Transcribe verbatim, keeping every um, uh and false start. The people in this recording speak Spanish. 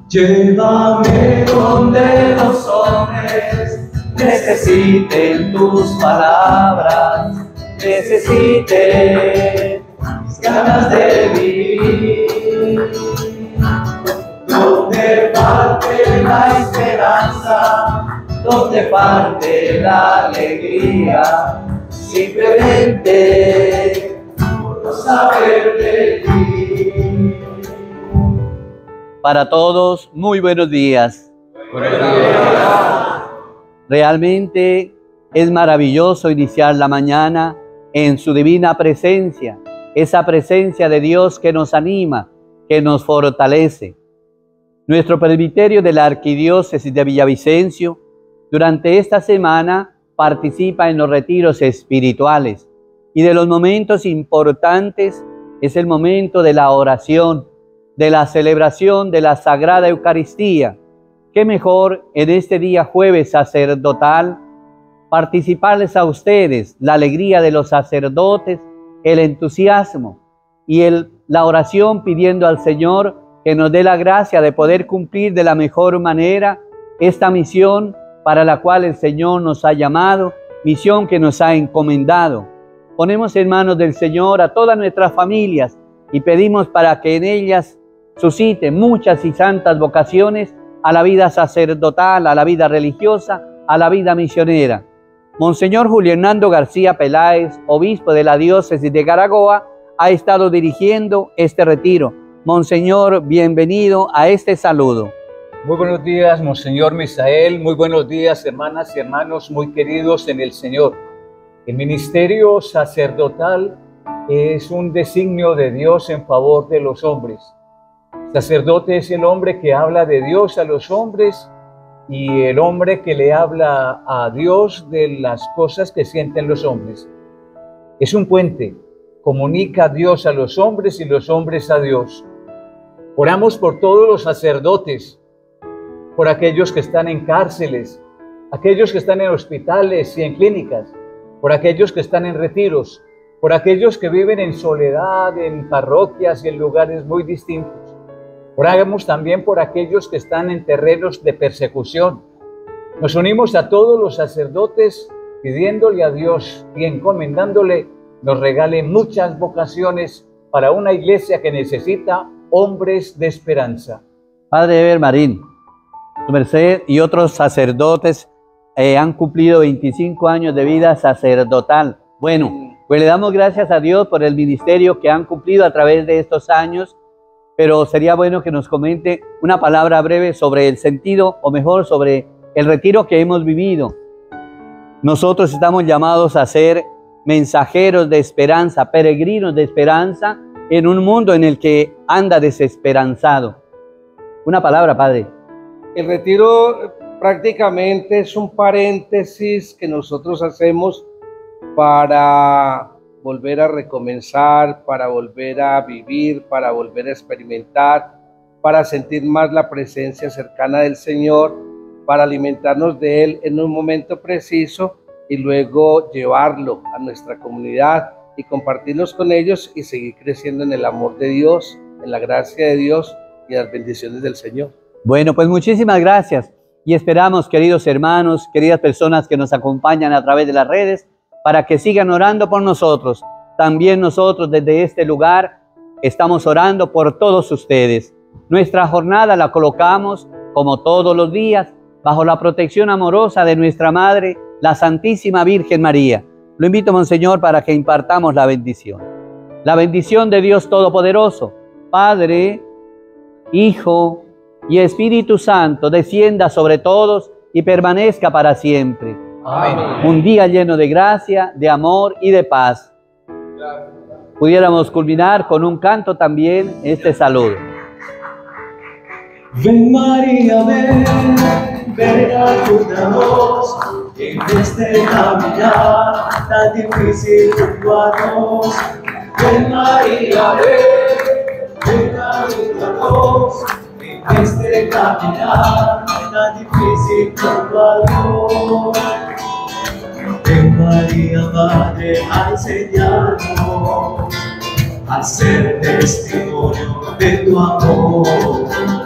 Llévame donde los hombres necesiten tus palabras, necesiten mis ganas de vivir. Donde falte la esperanza, donde falte la alegría, simplemente por saber de ti. Para todos, muy buenos días. Buenos días. Realmente es maravilloso iniciar la mañana en su divina presencia, esa presencia de Dios que nos anima, que nos fortalece. Nuestro presbiterio de la Arquidiócesis de Villavicencio, durante esta semana, participa en los retiros espirituales y de los momentos importantes es el momento de la oración, de la celebración de la Sagrada Eucaristía. Qué mejor en este día jueves sacerdotal participarles a ustedes la alegría de los sacerdotes, el entusiasmo y el, la oración pidiendo al Señor que nos dé la gracia de poder cumplir de la mejor manera esta misión para la cual el Señor nos ha llamado, misión que nos ha encomendado. Ponemos en manos del Señor a todas nuestras familias y pedimos para que en ellas suscite muchas y santas vocaciones a la vida sacerdotal, a la vida religiosa, a la vida misionera. Monseñor Julio Hernando García Peláez, obispo de la diócesis de Caragoa, ha estado dirigiendo este retiro. Monseñor, bienvenido a este saludo. Muy buenos días, Monseñor Misael. Muy buenos días, hermanas y hermanos muy queridos en el Señor. El ministerio sacerdotal es un designio de Dios en favor de los hombres. Sacerdote es el hombre que habla de Dios a los hombres y el hombre que le habla a Dios de las cosas que sienten los hombres. Es un puente, comunica a Dios a los hombres y los hombres a Dios. Oramos por todos los sacerdotes, por aquellos que están en cárceles, aquellos que están en hospitales y en clínicas, por aquellos que están en retiros, por aquellos que viven en soledad, en parroquias y en lugares muy distintos. Oramos también por aquellos que están en terrenos de persecución. Nos unimos a todos los sacerdotes pidiéndole a Dios y encomendándole nos regale muchas vocaciones para una iglesia que necesita hombres de esperanza. Padre Eber Marín, su merced y otros sacerdotes eh, han cumplido veinticinco años de vida sacerdotal. Bueno, pues le damos gracias a Dios por el ministerio que han cumplido a través de estos años, pero sería bueno que nos comente una palabra breve sobre el sentido, o mejor, sobre el retiro que hemos vivido. Nosotros estamos llamados a ser mensajeros de esperanza, peregrinos de esperanza en un mundo en el que anda desesperanzado. Una palabra, Padre. El retiro prácticamente es un paréntesis que nosotros hacemos para volver a recomenzar, para volver a vivir, para volver a experimentar, para sentir más la presencia cercana del Señor, para alimentarnos de Él en un momento preciso y luego llevarlo a nuestra comunidad y compartirlos con ellos y seguir creciendo en el amor de Dios, en la gracia de Dios y las bendiciones del Señor. Bueno, pues muchísimas gracias y esperamos, queridos hermanos, queridas personas que nos acompañan a través de las redes, para que sigan orando por nosotros. También nosotros desde este lugar estamos orando por todos ustedes. Nuestra jornada la colocamos, como todos los días, bajo la protección amorosa de nuestra Madre, la Santísima Virgen María. Lo invito, Monseñor, para que impartamos la bendición. La bendición de Dios Todopoderoso, Padre, Hijo y Espíritu Santo, descienda sobre todos y permanezca para siempre. Amén. Un día lleno de gracia, de amor y de paz. Pudiéramos culminar con un canto también este saludo. Ven María, ven, ven a ayudarnos en este caminar tan difícil junto a nos. Ven María, ven, ven a ayudarnos en este caminar tan difícil junto a nos. Ven María, Madre, a enseñarnos a ser testimonio de tu amor.